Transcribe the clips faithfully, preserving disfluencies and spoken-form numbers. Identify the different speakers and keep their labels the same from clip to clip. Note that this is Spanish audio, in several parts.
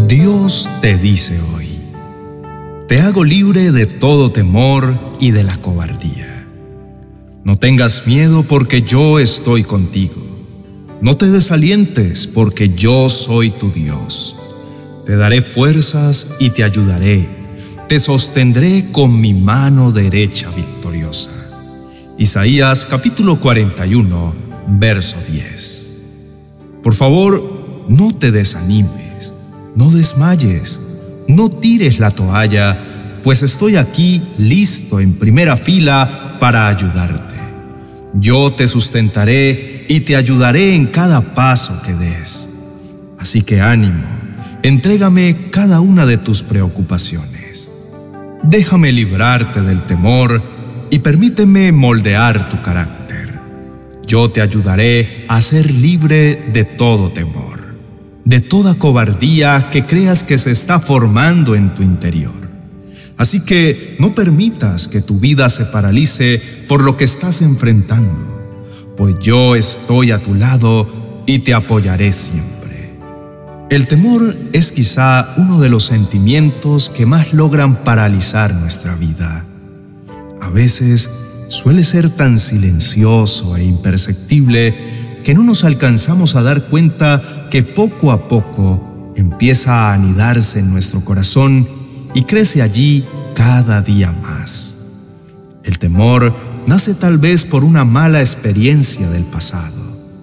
Speaker 1: Dios te dice hoy: te hago libre de todo temor y de la cobardía. No tengas miedo porque yo estoy contigo. No te desalientes porque yo soy tu Dios. Te daré fuerzas y te ayudaré. Te sostendré con mi mano derecha victoriosa. Isaías capítulo cuarenta y uno, verso diez. Por favor, no te desanimes, no desmayes, no tires la toalla, pues estoy aquí listo en primera fila para ayudarte. Yo te sustentaré y te ayudaré en cada paso que des. Así que ánimo, entrégame cada una de tus preocupaciones. Déjame librarte del temor y permíteme moldear tu carácter. Yo te ayudaré a ser libre de todo temor, de toda cobardía que creas que se está formando en tu interior. Así que no permitas que tu vida se paralice por lo que estás enfrentando, pues yo estoy a tu lado y te apoyaré siempre. El temor es quizá uno de los sentimientos que más logran paralizar nuestra vida. A veces suele ser tan silencioso e imperceptible que no nos alcanzamos a dar cuenta que poco a poco empieza a anidarse en nuestro corazón y crece allí cada día más. El temor nace tal vez por una mala experiencia del pasado.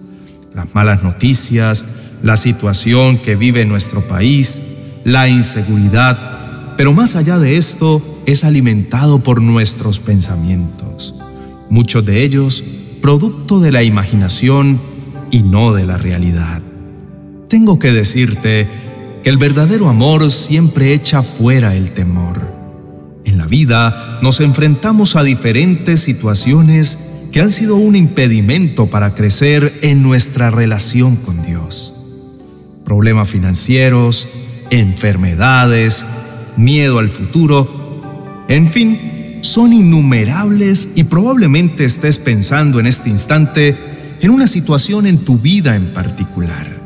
Speaker 1: Las malas noticias, la situación que vive nuestro país, la inseguridad, pero más allá de esto, es alimentado por nuestros pensamientos, muchos de ellos producto de la imaginación y no de la realidad. Tengo que decirte que el verdadero amor siempre echa fuera el temor. En la vida nos enfrentamos a diferentes situaciones que han sido un impedimento para crecer en nuestra relación con Dios. Problemas financieros, enfermedades, miedo al futuro, en fin, son innumerables y probablemente estés pensando en este instante en una situación en tu vida en particular.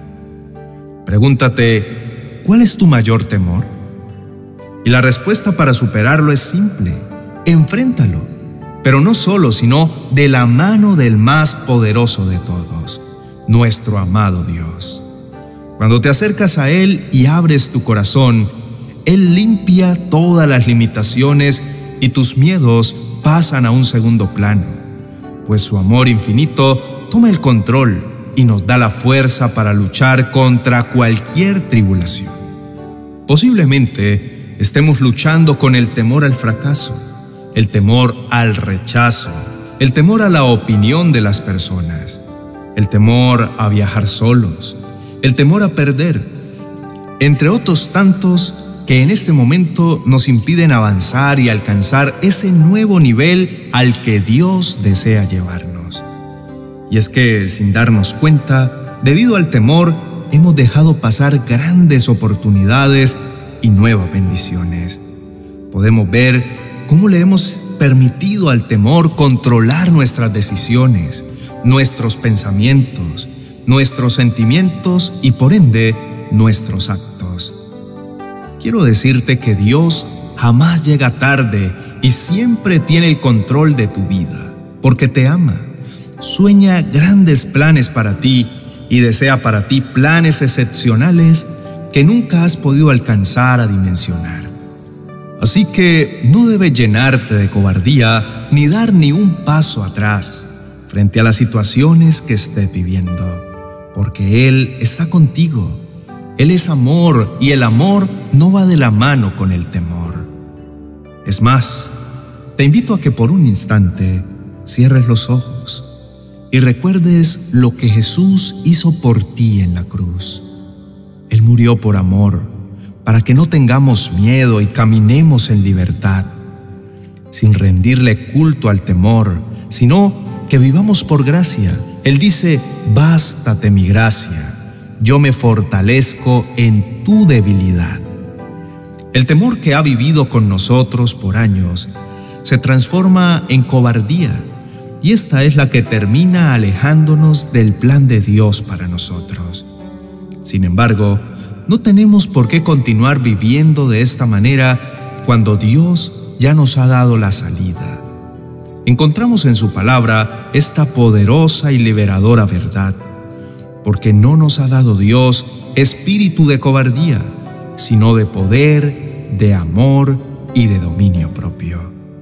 Speaker 1: Pregúntate, ¿cuál es tu mayor temor? Y la respuesta para superarlo es simple: enfréntalo, pero no solo, sino de la mano del más poderoso de todos, nuestro amado Dios. Cuando te acercas a Él y abres tu corazón, Él limpia todas las limitaciones y tus miedos pasan a un segundo plano, pues su amor infinito toma el control y nos da la fuerza para luchar contra cualquier tribulación. Posiblemente estemos luchando con el temor al fracaso, el temor al rechazo, el temor a la opinión de las personas, el temor a viajar solos, el temor a perder, entre otros tantos que en este momento nos impiden avanzar y alcanzar ese nuevo nivel al que Dios desea llevarnos. Y es que, sin darnos cuenta, debido al temor, hemos dejado pasar grandes oportunidades y nuevas bendiciones. Podemos ver cómo le hemos permitido al temor controlar nuestras decisiones, nuestros pensamientos, nuestros sentimientos y, por ende, nuestros actos. Quiero decirte que Dios jamás llega tarde y siempre tiene el control de tu vida, porque te ama. Sueña grandes planes para ti y desea para ti planes excepcionales que nunca has podido alcanzar a dimensionar. Así que no debes llenarte de cobardía ni dar ni un paso atrás frente a las situaciones que estés viviendo, porque Él está contigo. Él es amor y el amor no va de la mano con el temor. Es más, te invito a que por un instante cierres los ojos y recuerdes lo que Jesús hizo por ti en la cruz. Él murió por amor, para que no tengamos miedo y caminemos en libertad, sin rendirle culto al temor, sino que vivamos por gracia. Él dice: bástate mi gracia, yo me fortalezco en tu debilidad. El temor que ha vivido con nosotros por años se transforma en cobardía, y esta es la que termina alejándonos del plan de Dios para nosotros. Sin embargo, no tenemos por qué continuar viviendo de esta manera cuando Dios ya nos ha dado la salida. Encontramos en su palabra esta poderosa y liberadora verdad, porque no nos ha dado Dios espíritu de cobardía, sino de poder, de amor y de dominio propio.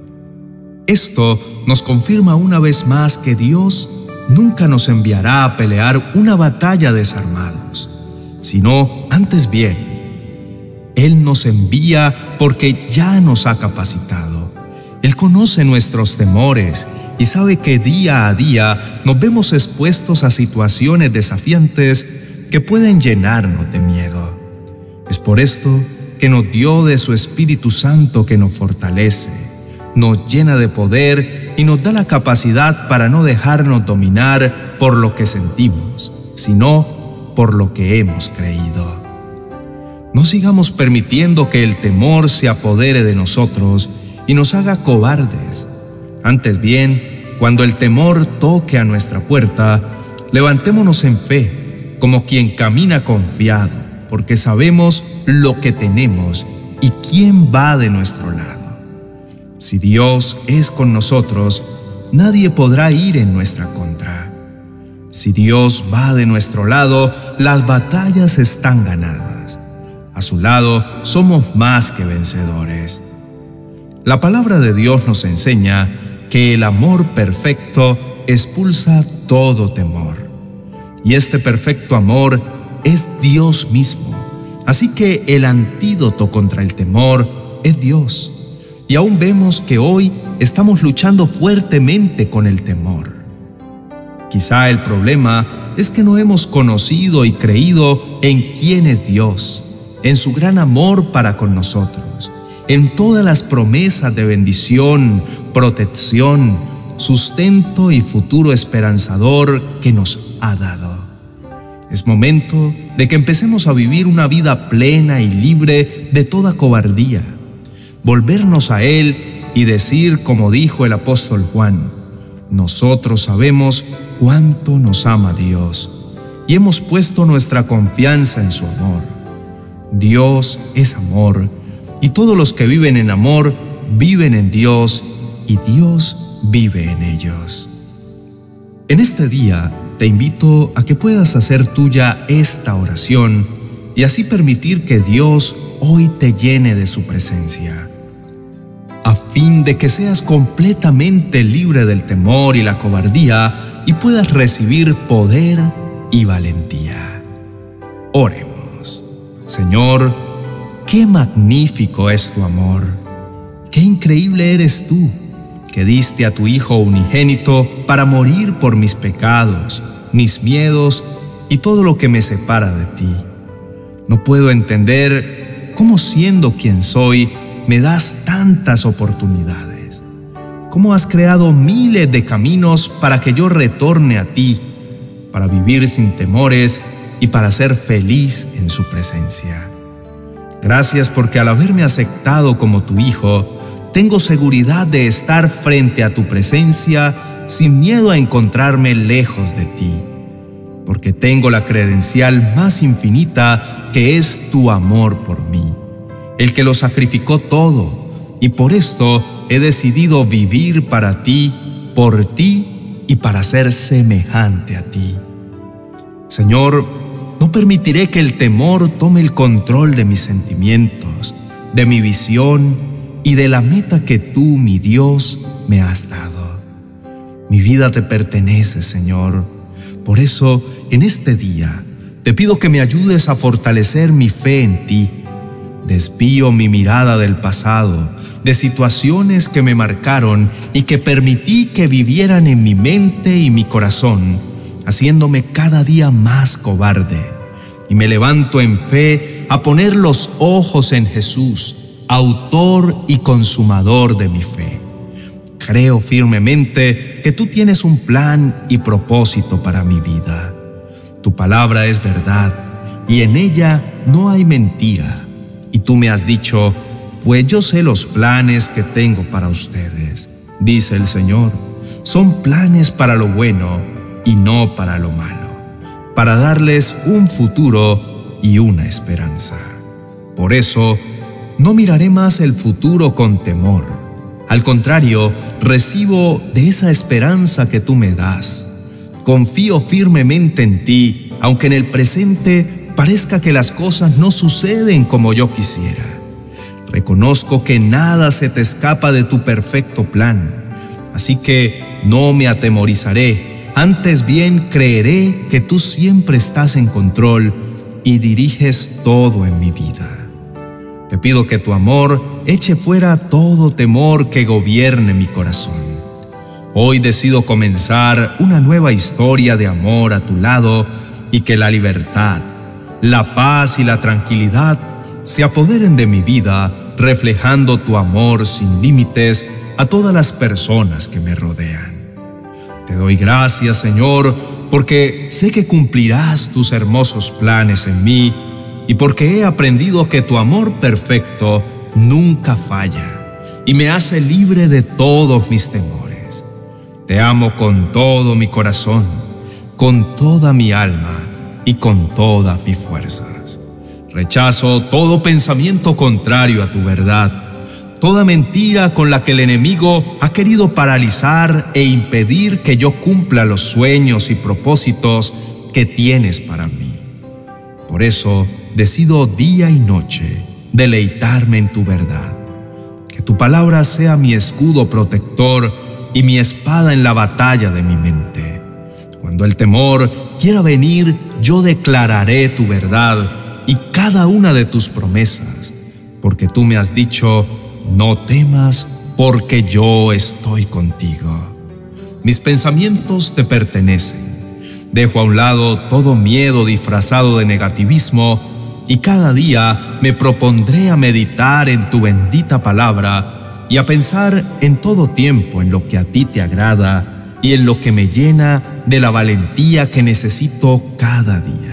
Speaker 1: Esto nos confirma una vez más que Dios nunca nos enviará a pelear una batalla desarmados, sino antes bien, Él nos envía porque ya nos ha capacitado. Él conoce nuestros temores y sabe que día a día nos vemos expuestos a situaciones desafiantes que pueden llenarnos de miedo. Es por esto que nos dio de su Espíritu Santo que nos fortalece, nos llena de poder y nos da la capacidad para no dejarnos dominar por lo que sentimos, sino por lo que hemos creído. No sigamos permitiendo que el temor se apodere de nosotros y nos haga cobardes. Antes bien, cuando el temor toque a nuestra puerta, levantémonos en fe, como quien camina confiado, porque sabemos lo que tenemos y quién va de nuestro lado. Si Dios es con nosotros, nadie podrá ir en nuestra contra. Si Dios va de nuestro lado, las batallas están ganadas. A su lado somos más que vencedores. La palabra de Dios nos enseña que el amor perfecto expulsa todo temor. Y este perfecto amor es Dios mismo. Así que el antídoto contra el temor es Dios. Y aún vemos que hoy estamos luchando fuertemente con el temor. Quizá el problema es que no hemos conocido y creído en quién es Dios, en su gran amor para con nosotros, en todas las promesas de bendición, protección, sustento y futuro esperanzador que nos ha dado. Es momento de que empecemos a vivir una vida plena y libre de toda cobardía, volvernos a Él y decir como dijo el apóstol Juan: nosotros sabemos cuánto nos ama Dios y hemos puesto nuestra confianza en su amor. Dios es amor y todos los que viven en amor viven en Dios y Dios vive en ellos. En este día te invito a que puedas hacer tuya esta oración y así permitir que Dios hoy te llene de su presencia, a fin de que seas completamente libre del temor y la cobardía y puedas recibir poder y valentía. Oremos. Señor, qué magnífico es tu amor, qué increíble eres tú, que diste a tu Hijo unigénito para morir por mis pecados, mis miedos y todo lo que me separa de ti. No puedo entender cómo, siendo quien soy, me das tantas oportunidades. Cómo has creado miles de caminos para que yo retorne a ti, para vivir sin temores y para ser feliz en su presencia. Gracias porque al haberme aceptado como tu Hijo, tengo seguridad de estar frente a tu presencia sin miedo a encontrarme lejos de ti, porque tengo la credencial más infinita que es tu amor por mí, el que lo sacrificó todo, y por esto he decidido vivir para ti, por ti y para ser semejante a ti. Señor, no permitiré que el temor tome el control de mis sentimientos, de mi visión y de la meta que tú, mi Dios, me has dado. Mi vida te pertenece, Señor. Por eso, en este día, te pido que me ayudes a fortalecer mi fe en ti. Desvío mi mirada del pasado, de situaciones que me marcaron y que permití que vivieran en mi mente y mi corazón, haciéndome cada día más cobarde. Y me levanto en fe a poner los ojos en Jesús, autor y consumador de mi fe. Creo firmemente que tú tienes un plan y propósito para mi vida. Tu palabra es verdad y en ella no hay mentira. Y tú me has dicho, pues yo sé los planes que tengo para ustedes, dice el Señor. Son planes para lo bueno y no para lo malo, para darles un futuro y una esperanza. Por eso, no miraré más el futuro con temor. Al contrario, recibo de esa esperanza que tú me das. Confío firmemente en ti, aunque en el presente parezca que las cosas no suceden como yo quisiera. Reconozco que nada se te escapa de tu perfecto plan, así que no me atemorizaré, antes bien creeré que tú siempre estás en control y diriges todo en mi vida. Te pido que tu amor eche fuera todo temor que gobierne mi corazón. Hoy decido comenzar una nueva historia de amor a tu lado y que la libertad, la paz y la tranquilidad se apoderen de mi vida, reflejando tu amor sin límites a todas las personas que me rodean. Te doy gracias, Señor, porque sé que cumplirás tus hermosos planes en mí y porque he aprendido que tu amor perfecto nunca falla y me hace libre de todos mis temores. Te amo con todo mi corazón, con toda mi alma y con todas mis fuerzas. Rechazo todo pensamiento contrario a tu verdad, toda mentira con la que el enemigo ha querido paralizar e impedir que yo cumpla los sueños y propósitos que tienes para mí. Por eso decido día y noche deleitarme en tu verdad. Que tu palabra sea mi escudo protector y mi espada en la batalla de mi mente. Cuando el temor quiera venir, yo declararé tu verdad y cada una de tus promesas, porque tú me has dicho, no temas, porque yo estoy contigo. Mis pensamientos te pertenecen. Dejo a un lado todo miedo disfrazado de negativismo y cada día me propondré a meditar en tu bendita palabra y a pensar en todo tiempo en lo que a ti te agrada y en lo que me llena de la valentía que necesito cada día.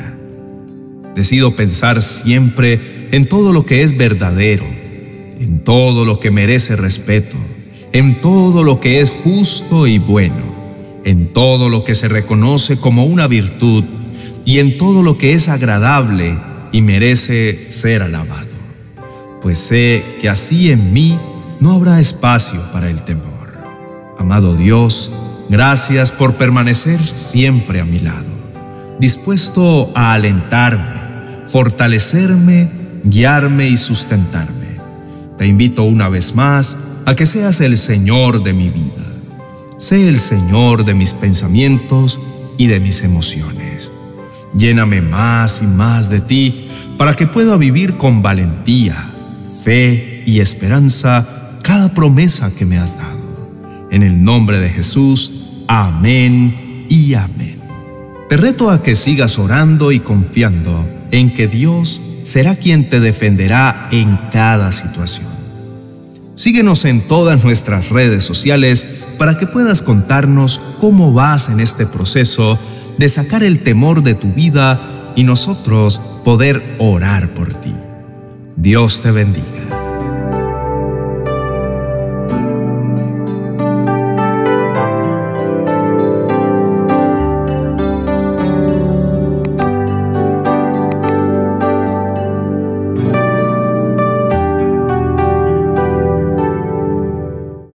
Speaker 1: Decido pensar siempre en todo lo que es verdadero, en todo lo que merece respeto, en todo lo que es justo y bueno, en todo lo que se reconoce como una virtud y en todo lo que es agradable y merece ser alabado. Pues sé que así en mí no habrá espacio para el temor. Amado Dios, gracias por permanecer siempre a mi lado, dispuesto a alentarme, fortalecerme, guiarme y sustentarme. Te invito una vez más a que seas el Señor de mi vida. Sé el Señor de mis pensamientos y de mis emociones. Lléname más y más de ti para que pueda vivir con valentía, fe y esperanza cada promesa que me has dado. En el nombre de Jesús, amén y amén. Te reto a que sigas orando y confiando en que Dios será quien te defenderá en cada situación. Síguenos en todas nuestras redes sociales para que puedas contarnos cómo vas en este proceso de sacar el temor de tu vida y nosotros poder orar por ti. Dios te bendiga.